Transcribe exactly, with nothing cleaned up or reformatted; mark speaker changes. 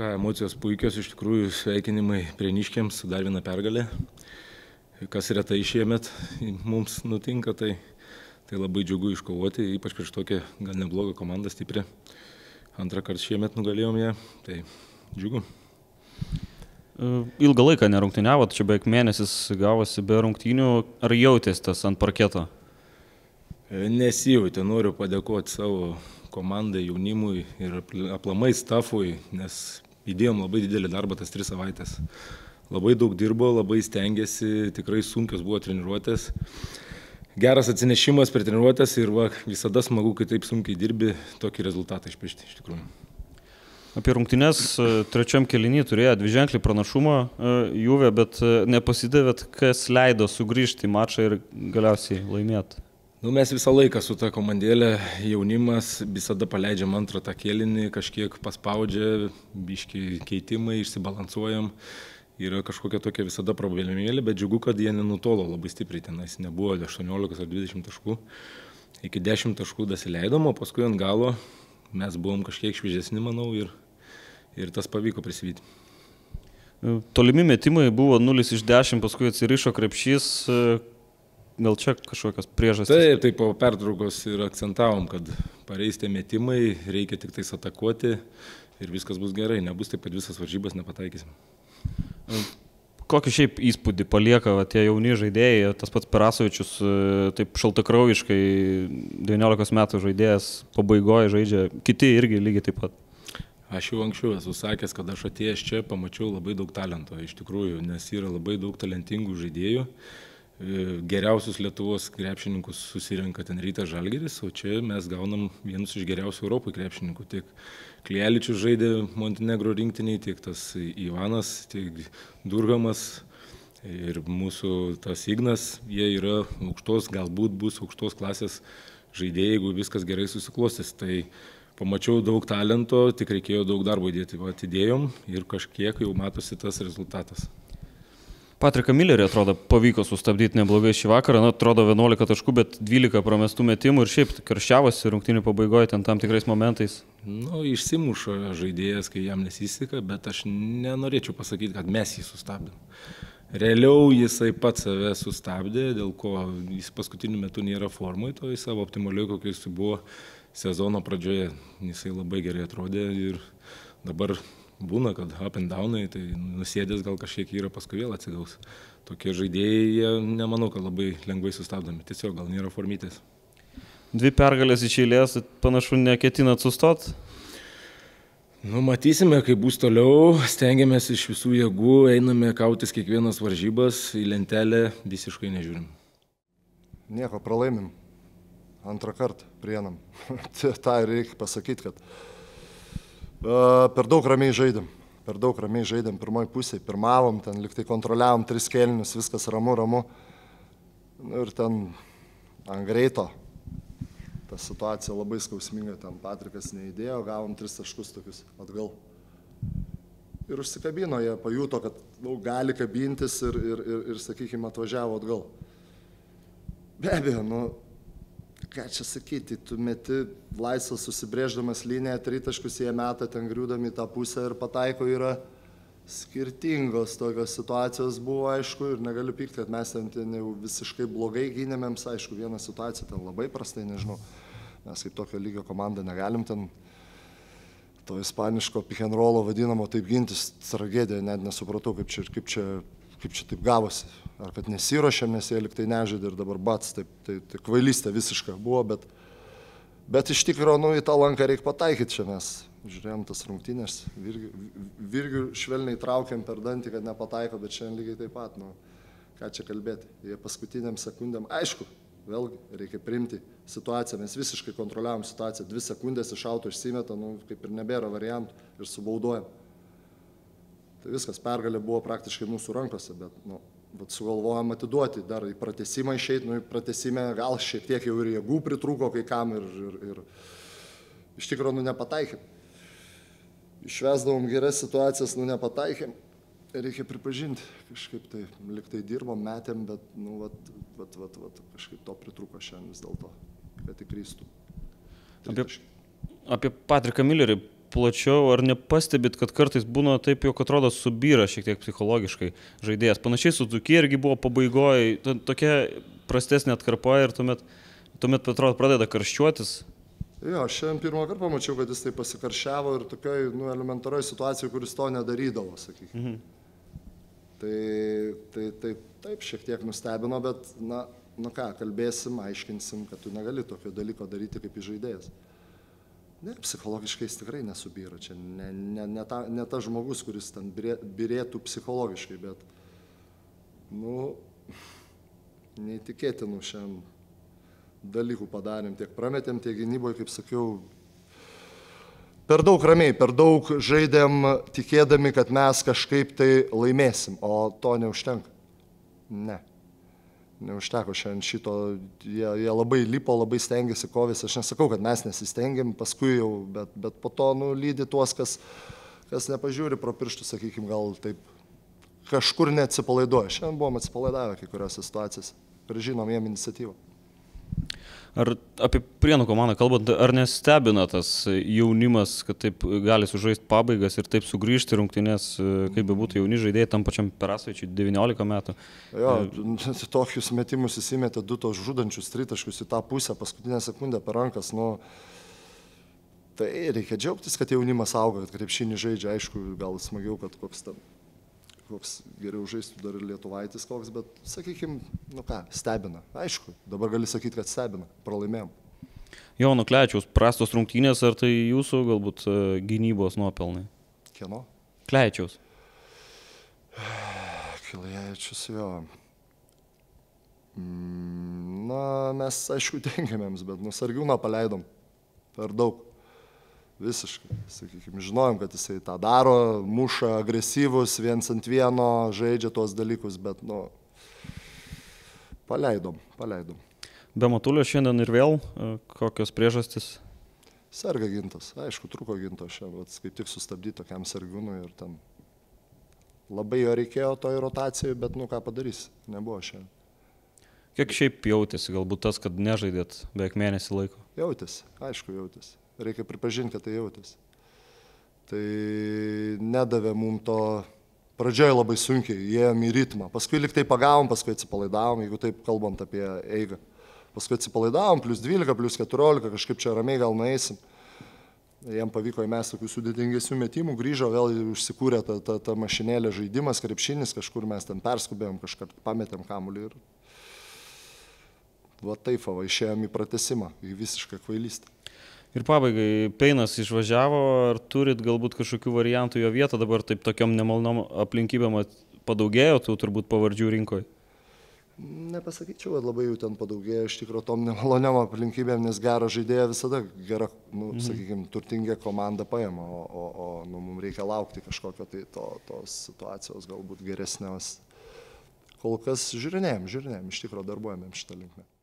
Speaker 1: ką, emocijos puikios, iš tikrųjų sveikinimai prieniškiams su dar viena pergalė. Kas retai šiemet mums nutinka, tai, tai labai džiugu iškovoti, ypač prieš tokią gal neblogą komandą stiprią. Antrą kartą šiemet nugalėjom ją, tai džiugu.
Speaker 2: Ilgą laiką nerungtyniavot, čia beveik mėnesis gavosi be rungtynių. Ar jautės tas ant parketo?
Speaker 1: Nesijautė, noriu padėkoti savo komandai, jaunimui ir aplamai stafui, nes įdėjom labai didelį darbą tas tris savaitės. Labai daug dirbo, labai stengiasi, tikrai sunkios buvo treniruotės. Geras atsinešimas per treniruotės ir va, visada smagu, kai taip sunkiai dirbi, tokį rezultatą išpešti iš tikrųjų.
Speaker 2: Apie rungtynes trečiam kėliny turėjo dviženklį pranašumą Juve, bet nepasidavėt, kas leido sugrįžti į mačą ir galiausiai laimėti.
Speaker 1: Nu, mes visą laiką su ta komandėlė, jaunimas visada paleidžiam antrą tą kėlinį, kažkiek paspaudžia, biški keitimai, išsibalansuojam. Yra kažkokia tokia visada problemėlė, bet džiugu, kad jie nenutolo labai stipriai tenais. Nebuvo aštuoniolikos ar dvidešimt taškų. Iki dešimt taškų dasileidom, o paskui ant galo mes buvom kažkiek šviežesni, manau, ir, ir tas pavyko prisivyti.
Speaker 2: Tolimi metimai buvo nulis iš dešimt, paskui atsirišo krepšys. Gal čia kažkokios priežastys?
Speaker 1: Taip, taip, po pertraukos ir akcentavom, kad pareis tie metimai, reikia tik tais atakuoti ir viskas bus gerai. Nebus taip, kad visas varžybas nepataikysim.
Speaker 2: Kokį šiaip įspūdį palieka va, tie jauni žaidėjai, tas pats Perasovičius, taip šaltakraujiškai devyniolikos metų žaidėjas pabaigoje žaidžia, kiti irgi lygiai taip pat.
Speaker 1: Aš jau anksčiau esu sakęs, kad aš atėjęs čia pamačiau labai daug talento, iš tikrųjų, nes yra labai daug talentingų žaidėjų. Geriausius Lietuvos krepšininkus susirenka ten Rytas Žalgiris, o čia mes gaunam vienus iš geriausių Europoje krepšininkų. Tiek Klieličius žaidė Montenegro rinktiniai, tiek tas Ivanas, tiek Durgamas ir mūsų tas Ignas. Jie yra aukštos, galbūt bus aukštos klasės žaidėjai, jeigu viskas gerai susiklostys. Tai pamačiau daug talento, tik reikėjo daug darbo įdėti. Va, atidėjom ir kažkiek jau matosi tas rezultatas.
Speaker 2: Patriką Millerį, atrodo, pavyko sustabdyti neblogai šį vakarą, na, atrodo vienuolika taškų, bet dvylika promestų metimų ir šiaip karščiavosi rungtynių pabaigoje ten tam tikrais momentais.
Speaker 1: Nu, išsimuša žaidėjas, kai jam nesiseka, bet aš nenorėčiau pasakyti, kad mes jį sustabdėm. Realiau jisai pats save sustabdė, dėl ko jis paskutiniu metu nėra formoje, to jis savo optimaliai, kokiais jis buvo sezono pradžioje. Jisai labai gerai atrodė ir dabar būna, kad up and downai, tai nusėdęs gal kažkiek yra, paskui vėl atsigaus. Tokie žaidėjai, jie nemanau, kad labai lengvai sustabdomi, tiesiog gal nėra formytės.
Speaker 2: Dvi pergalės iš eilės, panašu, neketinat sustot?
Speaker 1: Nu, matysime, kaip bus toliau, stengiamės iš visų jėgų, einame kautis kiekvienas varžybas, į lentelę visiškai nežiūrim.
Speaker 3: Nieko, pralaimim. Antrą kartą prienam. Tai reikia pasakyti, kad Uh, per daug ramiai žaidėm, per daug ramiai žaidėm pirmoji pusėje, pirmavom, ten liktai kontroliavom tris kėlinius, viskas ramu, ramu. Nu, ir ten ant greito ta situacija labai skausminga, ten Patrikas neįdėjo, gavom tris taškus tokius atgal. Ir užsikabino, jie pajuto, kad nu, gali kabintis ir, ir, ir, ir sakykime, atvažiavo atgal. Be abejo, nu, ką čia sakyti, tu meti laisvas susibrėždamas liniją, tritaškus jie meta, ten griūdami tą pusę ir pataiko yra skirtingos tokios situacijos buvo, aišku, ir negaliu pykti, kad mes ten, ten jau visiškai blogai gynėmėms, aišku, viena situacija ten labai prastai, nežinau, mes kaip tokio lygio komanda negalim ten to ispaniško pick and rollo vadinamo taip gintis, tragedija, net nesupratau, kaip čia, kaip čia, kaip čia taip gavosi. Ar kad nesiruošėm, nes jie liktai nežaidė ir dabar bats, taip, tai, tai kvailystė visiška buvo, bet, bet iš tikrųjų, nu, į tą lanką reikia pataikyti čia mes. Žiūrėjom tas rungtynės, virgių, virgių švelniai traukiam per dantį, kad nepataiko, bet šiandien lygiai taip pat, nu, ką čia kalbėti. Jie paskutiniam sekundėm, aišku, vėlgi reikia priimti situaciją, mes visiškai kontroliavom situaciją, dvi sekundės iš auto išsimeta, nu, kaip ir nebėra variantų ir subaudojam. Tai viskas, pergalė buvo praktiškai mūsų rankose, bet, nu, bet sugalvojom atiduoti, dar į pratesimą išeit, nu, į pratesimą gal šiek tiek jau ir jėgų pritrūko kai kam ir, ir, ir iš tikrųjų, nu, nepataikėm. Išvesdavom geras situacijas, nu, nepataikėm. Reikia pripažinti, kažkaip tai, liktai dirbom, metėm, bet, nu, vat, vat, vat, vat, kažkaip to pritrūko šiandien vis dėlto, kad įkrystų.
Speaker 2: Apie, apie Patriką Millerį plačiau, ar nepastebit, kad kartais būna taip, jog atrodo subyra šiek tiek psichologiškai žaidėjas. Panašiai su Dzūkija irgi buvo pabaigoje, tokia prastesnė atkarpa ir tuomet, tuomet atrodo, pradeda karščiuotis.
Speaker 3: Jo, šiandien pirmą kartą pamačiau, kad jis tai pasikaršiavo ir tokioj nu, elementaroj situacijoj, kuris to nedarydavo, sakykime. Mhm. Tai, tai, tai taip šiek tiek nustebino, bet, na, nu ką, kalbėsim, aiškinsim, kad tu negali tokio dalyko daryti kaip žaidėjas. Ne, psichologiškai jis tikrai nesubyra, čia ne, ne, ne, ta, ne ta žmogus, kuris ten birėtų psichologiškai, bet, nu, neįtikėtinų šiandien dalykų padarėm, tiek prametėm, tiek gynyboje, kaip sakiau, per daug ramiai, per daug žaidėm tikėdami, kad mes kažkaip tai laimėsim, o to neužtenka. Ne. Neužteko šiandien šito, jie, jie labai lipo, labai stengiasi kovėsi, aš nesakau, kad mes nesistengėm, paskui jau, bet, bet po to nu, lydi tuos, kas, kas nepažiūri pro pirštų, sakykime, gal taip kažkur neatsipalaiduoja. Šiandien buvom atsipalaidavę kai kuriuose situacijose, prižinom jiem iniciatyvą.
Speaker 2: Ar apie Prienų komandą kalbant, ar nestebina tas jaunimas, kad taip gali sužaisti pabaigas ir taip sugrįžti rungtynės, kaip be būtų jauni žaidėjai, tam pačiam Perasovičiui devyniolika metų?
Speaker 3: Jo, tokius metimus įsimetė du tos žudančius tritaškius į tą pusę, paskutinę sekundę per rankas, nu, tai reikia džiaugtis, kad jaunimas auga, kad krepšinį žaidžia, aišku, gal smagiau, kad koks tam. koks geriau žaistų dar ir Lietuvaitis koks, bet, sakykime, nu ką, stebina. Aišku, dabar gali sakyti, kad stebina, pralaimėjom.
Speaker 2: Jono Klečiaus prastos rungtynės, ar tai jūsų galbūt gynybos nuopelnai?
Speaker 3: Kieno?
Speaker 2: Klečiaus.
Speaker 3: Klečius, jo. Na, mes, aišku, tengiamėms, bet nu Sargiūną paleidom per daug. Visiškai, sakykime, žinojom, kad jisai tą daro, muša agresyvus, viens ant vieno, žaidžia tuos dalykus, bet, nu, paleidom, paleidom.
Speaker 2: Be Matulio šiandien ir vėl, kokios priežastys?
Speaker 3: Serga Gintas, aišku, truko Ginto šiandien, kaip tik sustabdyti tokiam Sargiūnui ir ten labai jo reikėjo toj rotacijai, bet, nu, ką padarys, nebuvo šiandien.
Speaker 2: Kiek šiaip jautėsi, galbūt tas, kad nežaidėt beveik mėnesį laiko?
Speaker 3: Jautėsi, aišku, jautėsi. Reikia pripažinti, kad tai jautėsi. Tai nedavė mums to, pradžioje labai sunkiai, įėjom į ritmą. Paskui liktai pagavom, paskui atsipalaidavom, jeigu taip kalbant apie eigą. Paskui atsipalaidavom, plus dvylika, plus keturiolika, kažkaip čia ramiai gal nueisim. Jiem pavyko įmesti tokių sudėtingesnių metimų, grįžo, vėl užsikūrė ta, ta, ta mašinėlė žaidimas, krepšinis, kažkur mes ten perskubėjom, kažką pametėm kamuolį ir... Va taip, va, išėjom į pratesimą, į visišką kvailystę.
Speaker 2: Ir pabaigai, Peinas išvažiavo, ar turit galbūt kažkokių variantų jo vietą, dabar taip tokiom nemalnom aplinkybėm padaugėjo, tų turbūt pavardžių rinkoje?
Speaker 3: Nepasakyčiau, kad labai jų ten padaugėjo iš tikrųjų tom nemaloniam aplinkybėm, nes gerą žaidėją visada gera, nu, mhm. sakykime, turtinga komanda paima, o, o, o nu, mums reikia laukti kažkokio tai to, tos situacijos galbūt geresnės. Kol kas žiūrinėjom, žiūrinėjom, iš tikrųjų darbuojamėm šitą linkmę.